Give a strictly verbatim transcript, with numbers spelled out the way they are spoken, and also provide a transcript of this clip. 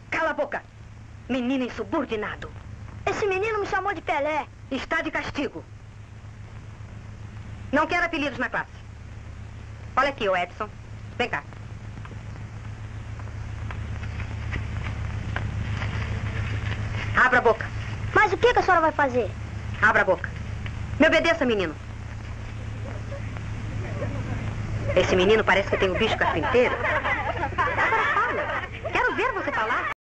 Cala a boca! Menino insubordinado. Esse menino me chamou de Pelé. Está de castigo. Não quero apelidos na classe. Olha aqui, ô Edson. Vem cá. Abra a boca. Mas o que, que a senhora vai fazer? Abra a boca. Me obedeça, menino. Esse menino parece que tem o bicho carpinteiro. Agora fala. Quero ver você falar.